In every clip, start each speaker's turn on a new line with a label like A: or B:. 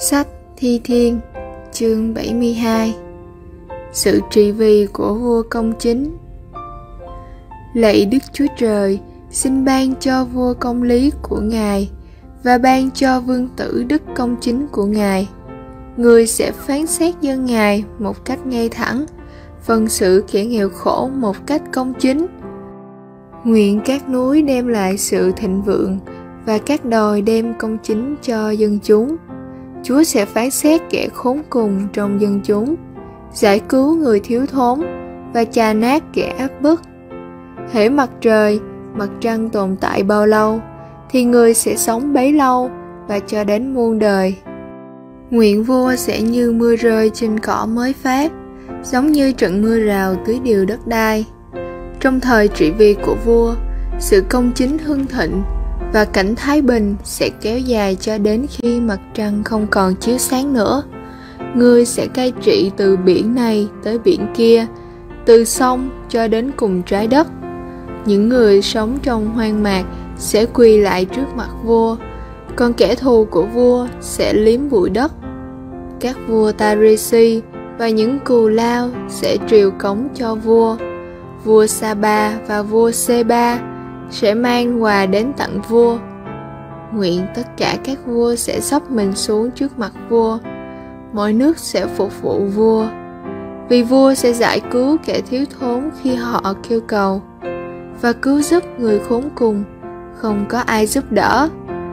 A: Sách Thi Thiên, chương 72. Sự trị vì của vua Công Chính. Lạy Đức Chúa Trời, xin ban cho vua công lý của Ngài và ban cho vương tử đức công chính của Ngài. Người sẽ phán xét dân Ngài một cách ngay thẳng, phân xử kẻ nghèo khổ một cách công chính. Nguyện các núi đem lại sự thịnh vượng và các đồi đem công chính cho dân chúng. Chúa sẽ phán xét kẻ khốn cùng trong dân chúng, giải cứu người thiếu thốn và chà nát kẻ áp bức. Hễ mặt trời, mặt trăng tồn tại bao lâu, thì người sẽ sống bấy lâu và cho đến muôn đời. Nguyện vua sẽ như mưa rơi trên cỏ mới phát, giống như trận mưa rào tưới điều đất đai. Trong thời trị vì của vua, sự công chính hưng thịnh và cảnh thái bình sẽ kéo dài cho đến khi mặt trăng không còn chiếu sáng nữa. Ngươi sẽ cai trị từ biển này tới biển kia, từ sông cho đến cùng trái đất. Những người sống trong hoang mạc sẽ quỳ lại trước mặt vua, còn kẻ thù của vua sẽ liếm bụi đất. Các vua Tarisi và những cù lao sẽ triều cống cho vua. Vua Sa-ba và vua Sê-ba sẽ mang quà đến tặng vua. Nguyện tất cả các vua sẽ xốc mình xuống trước mặt vua. Mọi nước sẽ phục vụ vua, vì vua sẽ giải cứu kẻ thiếu thốn khi họ kêu cầu, và cứu giúp người khốn cùng không có ai giúp đỡ.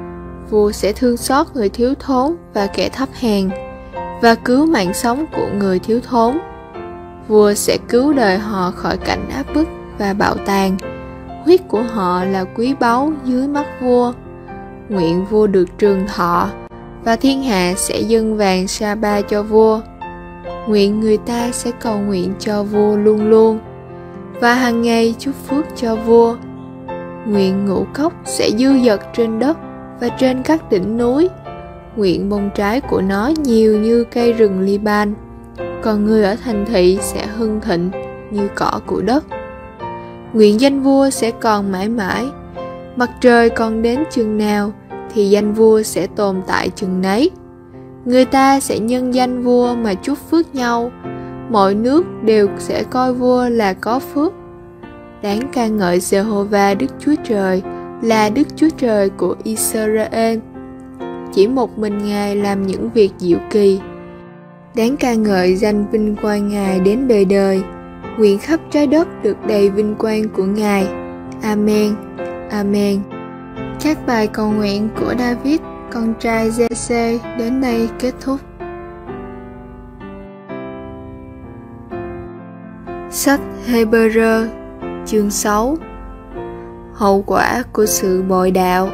A: Vua sẽ thương xót người thiếu thốn và kẻ thấp hèn, và cứu mạng sống của người thiếu thốn. Vua sẽ cứu đời họ khỏi cảnh áp bức và bạo tàn. Huyết của họ là quý báu dưới mắt vua. Nguyện vua được trường thọ, và thiên hạ sẽ dâng vàng Sa-ba cho vua. Nguyện người ta sẽ cầu nguyện cho vua luôn luôn, và hàng ngày chúc phước cho vua. Nguyện ngũ cốc sẽ dư dật trên đất và trên các đỉnh núi. Nguyện bông trái của nó nhiều như cây rừng Liban, còn người ở thành thị sẽ hưng thịnh như cỏ của đất. Nguyện danh vua sẽ còn mãi mãi. Mặt trời còn đến chừng nào thì danh vua sẽ tồn tại chừng nấy. Người ta sẽ nhân danh vua mà chúc phước nhau. Mọi nước đều sẽ coi vua là có phước. Đáng ca ngợi Giê-hô-va Đức Chúa Trời là Đức Chúa Trời của Israel. Chỉ một mình Ngài làm những việc diệu kỳ. Đáng ca ngợi danh vinh quang Ngài đến đời đời. Nguyện khắp trái đất được đầy vinh quang của Ngài. Amen. Amen. Các bài cầu nguyện của David, con trai Giê-sê đến đây kết thúc. Sách Hê-bơ-rơ, chương 6. Hậu quả của sự bội đạo.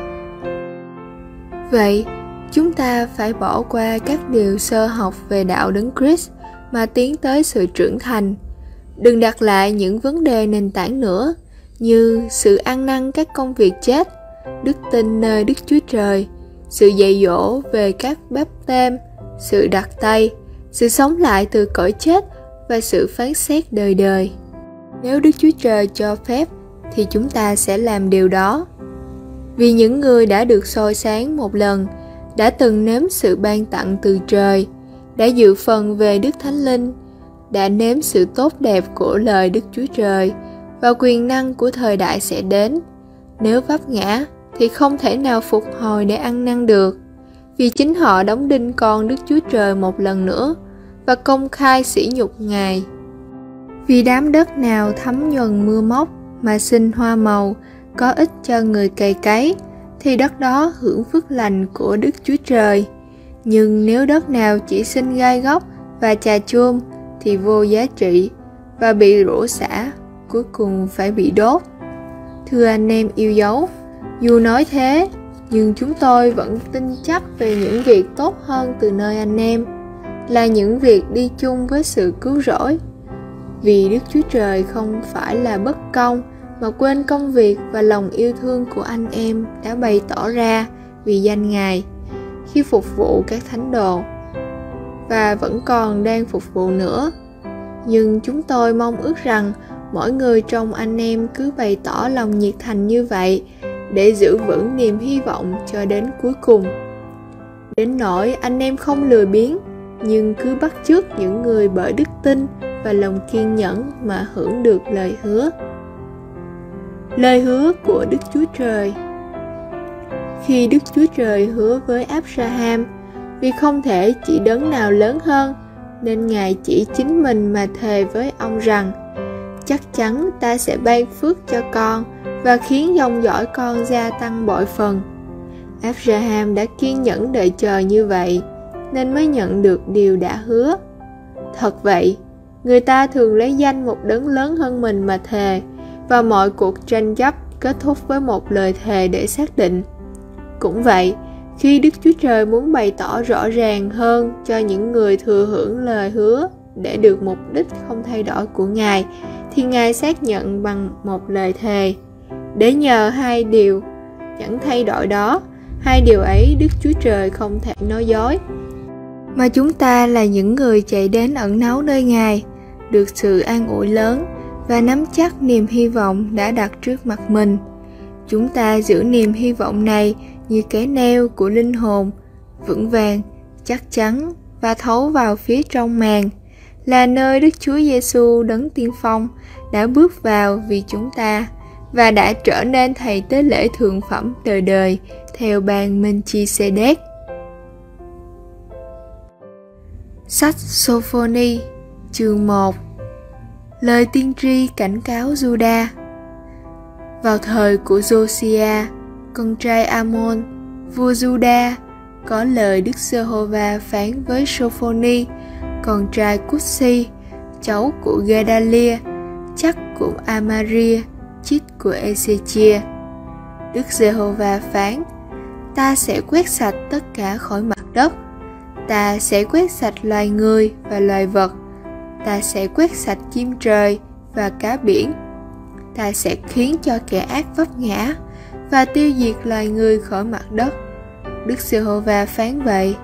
A: Vậy, chúng ta phải bỏ qua các điều sơ học về đạo Đấng Christ mà tiến tới sự trưởng thành. Đừng đặt lại những vấn đề nền tảng nữa, như sự ăn năn các công việc chết, đức tin nơi Đức Chúa Trời, sự dạy dỗ về các báp têm, sự đặt tay, sự sống lại từ cõi chết và sự phán xét đời đời. Nếu Đức Chúa Trời cho phép thì chúng ta sẽ làm điều đó. Vì những người đã được soi sáng một lần, đã từng nếm sự ban tặng từ trời, đã dự phần về Đức Thánh Linh, đã nếm sự tốt đẹp của lời Đức Chúa Trời, và quyền năng của thời đại sẽ đến. Nếu vấp ngã thì không thể nào phục hồi để ăn năn được, vì chính họ đóng đinh con Đức Chúa Trời một lần nữa và công khai sỉ nhục Ngài. Vì đám đất nào thấm nhuần mưa móc mà sinh hoa màu, có ích cho người cày cấy, thì đất đó hưởng phước lành của Đức Chúa Trời. Nhưng nếu đất nào chỉ sinh gai góc và chà chuông, thì vô giá trị và bị rủa xả, cuối cùng phải bị đốt. Thưa anh em yêu dấu, dù nói thế, nhưng chúng tôi vẫn tin chắc về những việc tốt hơn từ nơi anh em, là những việc đi chung với sự cứu rỗi. Vì Đức Chúa Trời không phải là bất công, mà quên công việc và lòng yêu thương của anh em đã bày tỏ ra vì danh Ngài khi phục vụ các thánh đồ, và vẫn còn đang phục vụ nữa. Nhưng chúng tôi mong ước rằng mỗi người trong anh em cứ bày tỏ lòng nhiệt thành như vậy, để giữ vững niềm hy vọng cho đến cuối cùng. đến nỗi anh em không lười biếng, nhưng cứ bắt chước những người bởi đức tin và lòng kiên nhẫn mà hưởng được lời hứa. Lời hứa của Đức Chúa Trời. Khi Đức Chúa Trời hứa với Abraham, vì không thể chỉ đấng nào lớn hơn, nên Ngài chỉ chính mình mà thề với ông rằng: chắc chắn ta sẽ ban phước cho con và khiến dòng dõi con gia tăng bội phần. Abraham đã kiên nhẫn đợi chờ như vậy, nên mới nhận được điều đã hứa. Thật vậy, người ta thường lấy danh một đấng lớn hơn mình mà thề, và mọi cuộc tranh chấp kết thúc với một lời thề để xác định. Cũng vậy, khi Đức Chúa Trời muốn bày tỏ rõ ràng hơn cho những người thừa hưởng lời hứa để được mục đích không thay đổi của Ngài, thì Ngài xác nhận bằng một lời thề. Để nhờ hai điều chẳng thay đổi đó, hai điều ấy Đức Chúa Trời không thể nói dối. Mà chúng ta là những người chạy đến ẩn náu nơi Ngài, được sự an ủi lớn và nắm chắc niềm hy vọng đã đặt trước mặt mình. Chúng ta giữ niềm hy vọng này như cái neo của linh hồn, vững vàng, chắc chắn và thấu vào phía trong màng, là nơi Đức Chúa Giêsu đấng tiên phong đã bước vào vì chúng ta và đã trở nên thầy tế lễ thượng phẩm đời đời theo ban Melchisedec. Sách Sô-phô-ni chương 1. Lời tiên tri cảnh cáo Giuđa. Vào thời của Josiah, con trai Amon, vua Giuđa, có lời Đức Giê-hô-va phán với Sô-phô-ni, con trai Cút-si, cháu của Gedalia, chắc của Amaria, chít của Ê-xê-chia. Đức Giê-hô-va phán: ta sẽ quét sạch tất cả khỏi mặt đất. Ta sẽ quét sạch loài người và loài vật. Ta sẽ quét sạch chim trời và cá biển. Ta sẽ khiến cho kẻ ác vấp ngã và tiêu diệt loài người khỏi mặt đất. Đức Giê-hô-va phán vậy.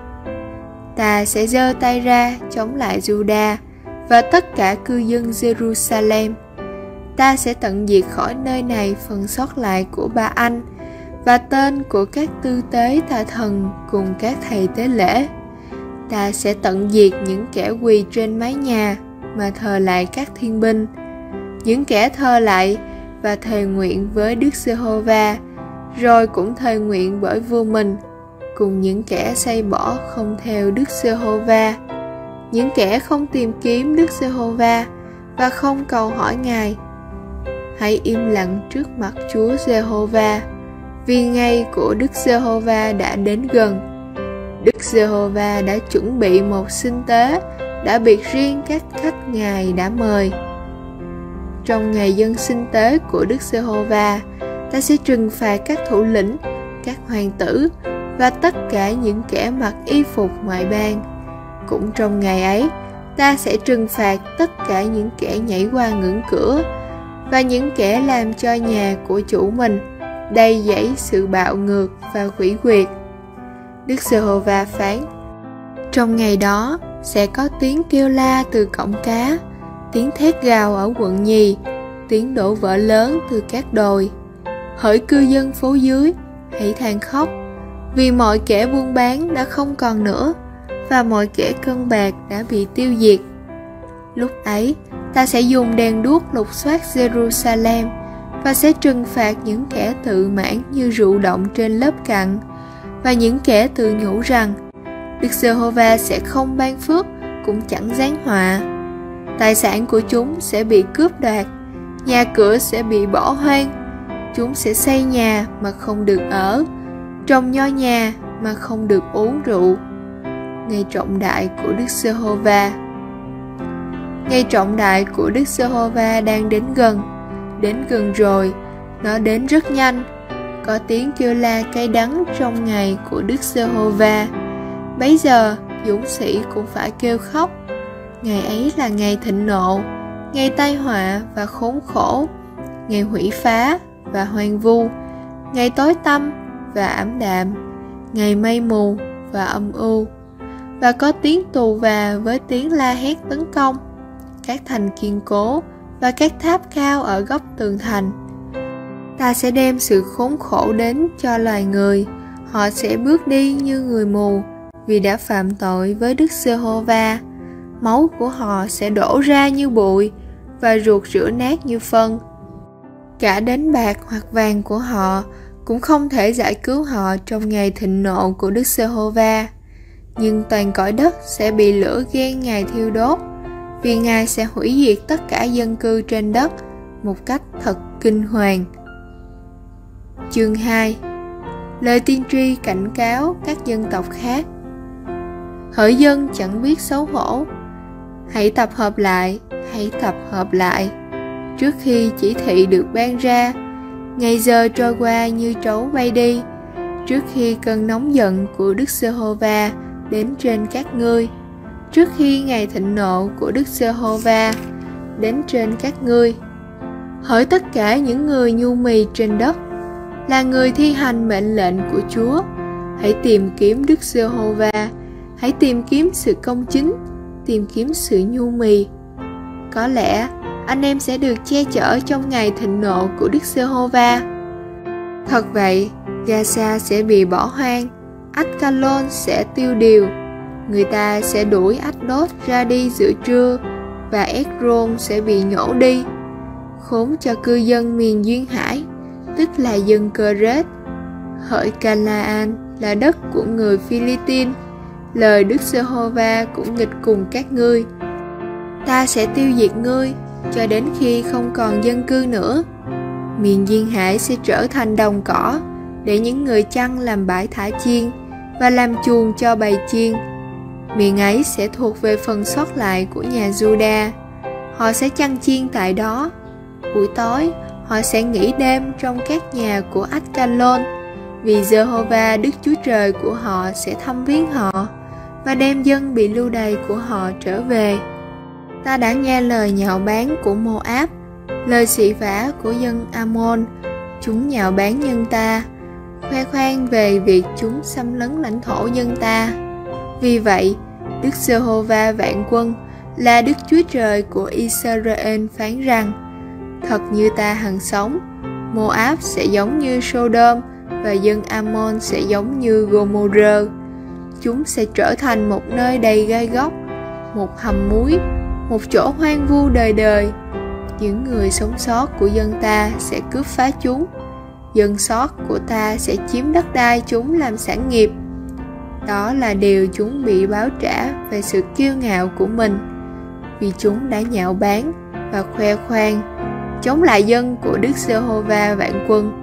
A: Ta sẽ giơ tay ra chống lại Giuđa và tất cả cư dân Jerusalem. Ta sẽ tận diệt khỏi nơi này phần sót lại của Ba Anh và tên của các tư tế tà thần cùng các thầy tế lễ. Ta sẽ tận diệt những kẻ quỳ trên mái nhà mà thờ lại các thiên binh, những kẻ thờ lại và thề nguyện với Đức Giê-hô-va, rồi cũng thề nguyện bởi vua mình, cùng những kẻ say bỏ không theo Đức Giê-hô-va, những kẻ không tìm kiếm Đức Giê-hô-va và không cầu hỏi Ngài. Hãy im lặng trước mặt Chúa Giê-hô-va, vì ngày của Đức Giê-hô-va đã đến gần. Đức Giê-hô-va đã chuẩn bị một sinh tế, đã biệt riêng các khách Ngài đã mời. Trong ngày dân sinh tế của Đức Giê-hô-va, ta sẽ trừng phạt các thủ lĩnh, các hoàng tử và tất cả những kẻ mặc y phục ngoại bang. Cũng trong ngày ấy, ta sẽ trừng phạt tất cả những kẻ nhảy qua ngưỡng cửa và những kẻ làm cho nhà của chủ mình đầy dẫy sự bạo ngược và hủy quyệt. Đức Giê-hô-va phán: trong ngày đó sẽ có tiếng kêu la từ cổng cá, tiếng thét gào ở quận nhì, tiếng đổ vỡ lớn từ các đồi. Hỡi cư dân phố dưới, hãy than khóc, vì mọi kẻ buôn bán đã không còn nữa, và mọi kẻ cân bạc đã bị tiêu diệt. Lúc ấy, ta sẽ dùng đèn đuốc lục soát Jerusalem, và sẽ trừng phạt những kẻ tự mãn như rượu động trên lớp cặn, và những kẻ tự nhủ rằng Đức Giê-hô-va sẽ không ban phước, cũng chẳng giáng họa. Tài sản của chúng sẽ bị cướp đoạt, nhà cửa sẽ bị bỏ hoang. Chúng sẽ xây nhà mà không được ở, trồng nho nhà mà không được uống rượu. Ngày trọng đại của Đức Giê-hô-va. Ngày trọng đại của Đức Giê-hô-va đang đến gần rồi, nó đến rất nhanh. Có tiếng kêu la cay đắng trong ngày của Đức Giê-hô-va. Bấy giờ dũng sĩ cũng phải kêu khóc. Ngày ấy là ngày thịnh nộ, ngày tai họa và khốn khổ, ngày hủy phá và hoang vu, ngày tối tăm và ảm đạm, ngày mây mù và âm u. Và có tiếng tù và với tiếng la hét tấn công các thành kiên cố và các tháp cao ở góc tường thành. Ta sẽ đem sự khốn khổ đến cho loài người. Họ sẽ bước đi như người mù, vì đã phạm tội với Đức Giê-hô-va. Máu của họ sẽ đổ ra như bụi và ruột rửa nát như phân. Cả đến bạc hoặc vàng của họ cũng không thể giải cứu họ trong ngày thịnh nộ của Đức Giê-hô-va. Nhưng toàn cõi đất sẽ bị lửa ghen Ngài thiêu đốt, vì Ngài sẽ hủy diệt tất cả dân cư trên đất một cách thật kinh hoàng. Chương 2. Lời tiên tri cảnh cáo các dân tộc khác. Hỡi dân chẳng biết xấu hổ, hãy tập hợp lại, hãy tập hợp lại. Trước khi chỉ thị được ban ra, ngày giờ trôi qua như trấu bay đi, trước khi cơn nóng giận của Đức Giê-hô-va đến trên các ngươi, trước khi ngày thịnh nộ của Đức Giê-hô-va đến trên các ngươi. Hỡi tất cả những người nhu mì trên đất, là người thi hành mệnh lệnh của Chúa, hãy tìm kiếm Đức Giê-hô-va, hãy tìm kiếm sự công chính, tìm kiếm sự nhu mì. Có lẽ anh em sẽ được che chở trong ngày thịnh nộ của Đức Giê-hô-va. Thật vậy, Gaza sẽ bị bỏ hoang, Ascalon sẽ tiêu điều, người ta sẽ đuổi Ashdod ra đi giữa trưa, và Ekron sẽ bị nhổ đi. Khốn cho cư dân miền duyên hải, tức là dân Cơ-rết. Hỡi Canaan là đất của người Phi-li-tin, lời Đức Giê-hô-va cũng nghịch cùng các ngươi. Ta sẽ tiêu diệt ngươi cho đến khi không còn dân cư nữa. Miền duyên hải sẽ trở thành đồng cỏ để những người chăn làm bãi thả chiên và làm chuồng cho bầy chiên. Miền ấy sẽ thuộc về phần sót lại của nhà Giu-đa. Họ sẽ chăn chiên tại đó. Buổi tối họ sẽ nghỉ đêm trong các nhà của Ascalon, vì Giê-hô-va Đức Chúa Trời của họ sẽ thăm viếng họ và đem dân bị lưu đày của họ trở về. Ta đã nghe lời nhạo báng của Mô-áp, lời xỉ vả của dân Ammon. Chúng nhạo báng nhân ta, khoe khoang về việc chúng xâm lấn lãnh thổ dân ta. Vì vậy, Đức Giê-hô-va vạn quân là Đức Chúa Trời của Israel phán rằng: thật như ta hằng sống, Mô-áp sẽ giống như Sô-đôm và dân Ammon sẽ giống như Gô-mô-rơ. Chúng sẽ trở thành một nơi đầy gai góc, một hầm muối, một chỗ hoang vu đời đời. Những người sống sót của dân ta sẽ cướp phá chúng. Dân sót của ta sẽ chiếm đất đai chúng làm sản nghiệp. Đó là điều chúng bị báo trả về sự kiêu ngạo của mình, vì chúng đã nhạo báng và khoe khoang chống lại dân của Đức Giê-hô-va vạn quân.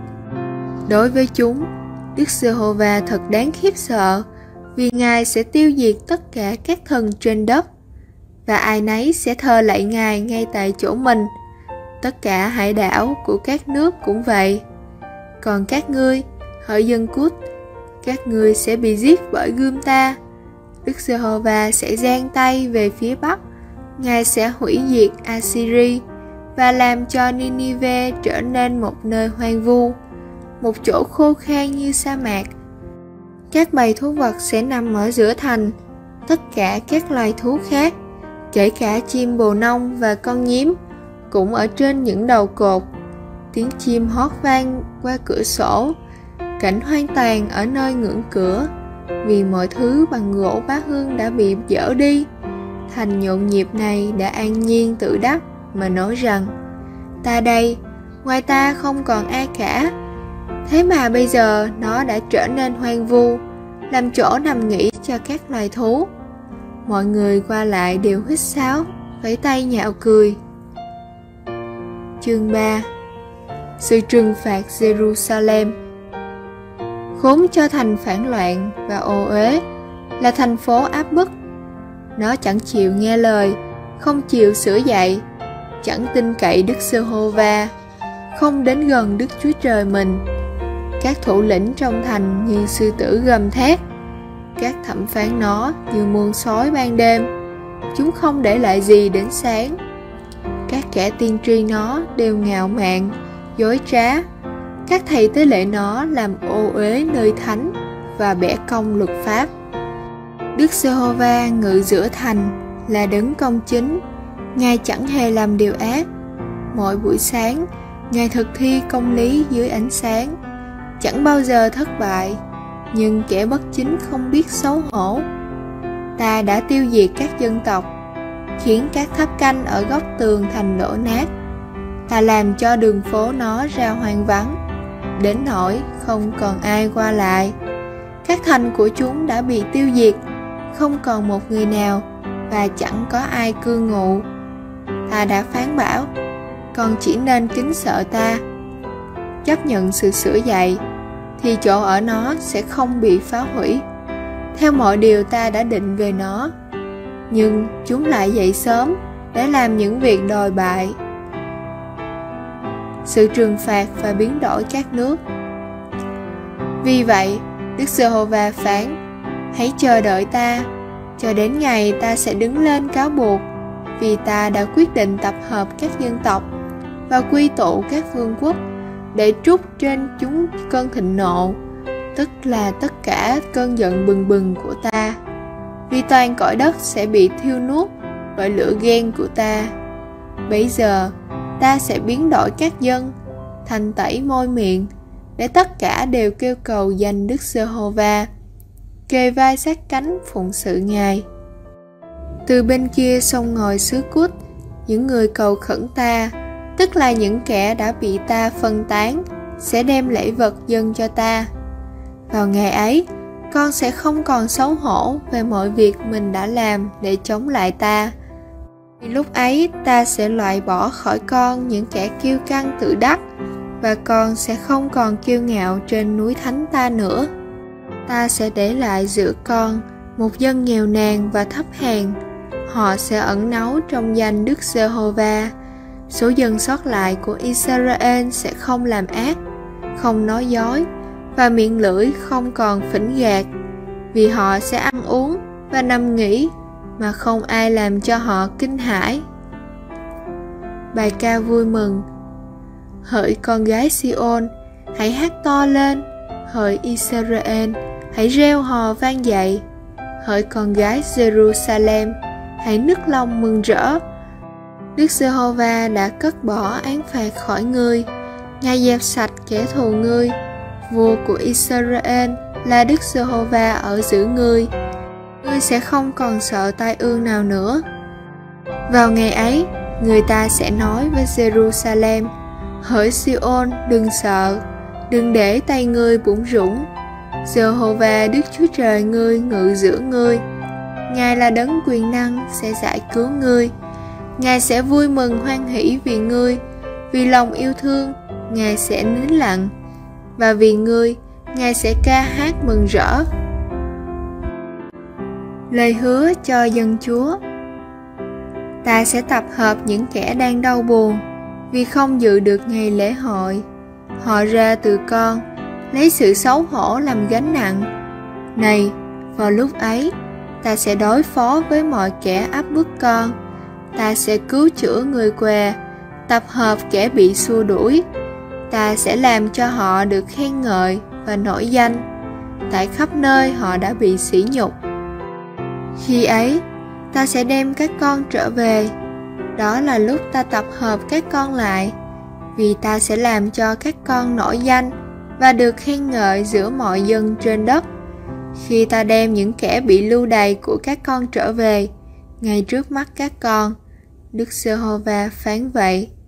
A: Đối với chúng, Đức Giê-hô-va thật đáng khiếp sợ, vì Ngài sẽ tiêu diệt tất cả các thần trên đất, và ai nấy sẽ thờ lạy Ngài ngay tại chỗ mình. Tất cả hải đảo của các nước cũng vậy. Còn các ngươi, hỡi dân Cút, các ngươi sẽ bị giết bởi gươm ta. Đức Giê-hô-va sẽ giang tay về phía bắc, Ngài sẽ hủy diệt Assyri và làm cho Ninive trở nên một nơi hoang vu, một chỗ khô khan như sa mạc. Các bầy thú vật sẽ nằm ở giữa thành, tất cả các loài thú khác, kể cả chim bồ nông và con nhím, cũng ở trên những đầu cột. Tiếng chim hót vang qua cửa sổ, cảnh hoang tàn ở nơi ngưỡng cửa, vì mọi thứ bằng gỗ bá hương đã bị dỡ đi. Thành nhộn nhịp này đã an nhiên tự đắc mà nói rằng: ta đây, ngoài ta không còn ai cả. Thế mà bây giờ nó đã trở nên hoang vu, làm chỗ nằm nghỉ cho các loài thú. Mọi người qua lại đều huýt sáo, vẫy tay nhạo cười. Chương 3. Sự trừng phạt Jerusalem. Khốn cho thành phản loạn và ô uế, là thành phố áp bức. Nó chẳng chịu nghe lời, không chịu sửa dạy, chẳng tin cậy Đức Giê-hô-va, không đến gần Đức Chúa Trời mình. Các thủ lĩnh trong thành như sư tử gầm thét, các thẩm phán nó như muôn sói ban đêm, chúng không để lại gì đến sáng. Các kẻ tiên tri nó đều ngạo mạn, dối trá. Các thầy tế lễ nó làm ô uế nơi thánh và bẻ cong luật pháp. Đức Giê-hô-va ngự giữa thành, là đấng công chính. Ngài chẳng hề làm điều ác. Mỗi buổi sáng, Ngài thực thi công lý dưới ánh sáng, chẳng bao giờ thất bại. nhưng kẻ bất chính không biết xấu hổ. Ta đã tiêu diệt các dân tộc, khiến các tháp canh ở góc tường thành đổ nát. Ta làm cho đường phố nó ra hoang vắng, đến nỗi không còn ai qua lại. Các thành của chúng đã bị tiêu diệt, không còn một người nào, và chẳng có ai cư ngụ. Ta đã phán bảo, con chỉ nên kính sợ ta, chấp nhận sự sửa dạy, thì chỗ ở nó sẽ không bị phá hủy, theo mọi điều ta đã định về nó. Nhưng chúng lại dậy sớm để làm những việc đồi bại, sự trừng phạt và biến đổi các nước. Vì vậy, Đức Giê-hô-va phán, hãy chờ đợi ta, cho đến ngày ta sẽ đứng lên cáo buộc, vì ta đã quyết định tập hợp các dân tộc và quy tụ các vương quốc để trút trên chúng cơn thịnh nộ, tức là tất cả cơn giận bừng bừng của ta, vì toàn cõi đất sẽ bị thiêu nuốt bởi lửa ghen của ta. Bấy giờ ta sẽ biến đổi các dân, thanh tẩy môi miệng, để tất cả đều kêu cầu danh Đức Giê-hô-va, kề vai sát cánh phụng sự Ngài. Từ bên kia sông ngòi xứ Cút, những người cầu khẩn ta, tức là những kẻ đã bị ta phân tán, sẽ đem lễ vật dâng cho ta. Vào ngày ấy, con sẽ không còn xấu hổ về mọi việc mình đã làm để chống lại ta. Vì lúc ấy ta sẽ loại bỏ khỏi con những kẻ kiêu căng tự đắc, và con sẽ không còn kiêu ngạo trên núi thánh ta nữa. Ta sẽ để lại giữa con một dân nghèo nàn và thấp hèn. Họ sẽ ẩn náu trong danh Đức Giê-hô-va. Số dân sót lại của Israel sẽ không làm ác, không nói dối, và miệng lưỡi không còn phỉnh gạt, vì họ sẽ ăn uống và nằm nghỉ, mà không ai làm cho họ kinh hãi. Bài ca vui mừng. Hỡi con gái Si-ôn, hãy hát to lên. Hỡi Israel, hãy reo hò vang dậy. Hỡi con gái Jerusalem, hãy nức lòng mừng rỡ. Đức Giê-hô-va đã cất bỏ án phạt khỏi ngươi, Ngài dẹp sạch kẻ thù ngươi. Vua của Israel là Đức Giê-hô-va ở giữa ngươi. Ngươi sẽ không còn sợ tai ương nào nữa. Vào ngày ấy, người ta sẽ nói với Jerusalem, hỡi Si-ôn, đừng sợ, đừng để tay ngươi bủn rủn. Giê-hô-va Đức Chúa Trời ngươi ngự giữa ngươi. Ngài là đấng quyền năng sẽ giải cứu ngươi. Ngài sẽ vui mừng hoan hỷ vì ngươi, vì lòng yêu thương, Ngài sẽ nín lặng, và vì ngươi, Ngài sẽ ca hát mừng rỡ. Lời hứa cho dân Chúa. Ta sẽ tập hợp những kẻ đang đau buồn, vì không dự được ngày lễ hội. Họ ra từ con, lấy sự xấu hổ làm gánh nặng. Này, vào lúc ấy, ta sẽ đối phó với mọi kẻ áp bức con. Ta sẽ cứu chữa người què, tập hợp kẻ bị xua đuổi. Ta sẽ làm cho họ được khen ngợi và nổi danh, tại khắp nơi họ đã bị sỉ nhục. Khi ấy, ta sẽ đem các con trở về. Đó là lúc ta tập hợp các con lại, vì ta sẽ làm cho các con nổi danh và được khen ngợi giữa mọi dân trên đất. Khi ta đem những kẻ bị lưu đày của các con trở về, ngay trước mắt các con, Đức Giê-hô-va phán vậy.